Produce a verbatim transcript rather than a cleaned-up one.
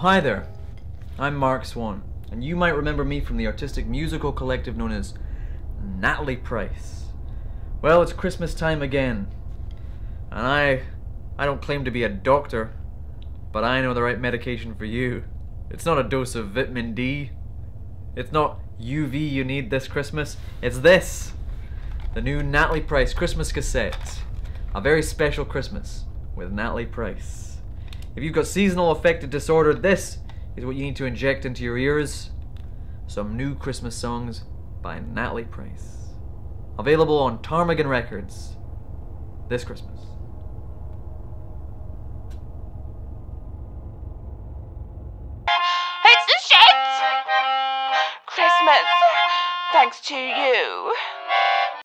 Hi there, I'm Mark Swan, and you might remember me from the artistic musical collective known as Natalie Pryce. Well, it's Christmas time again, and I, I don't claim to be a doctor, but I know the right medication for you. It's not a dose of vitamin D, it's not U V you need this Christmas, it's this, the new Natalie Pryce Christmas cassette. A very special Christmas with Natalie Pryce. If you've got seasonal affective disorder, this is what you need to inject into your ears. Some new Christmas songs by Natalie Pryce. Available on Ptarmigan Records this Christmas. It's the shit! Christmas, thanks to you.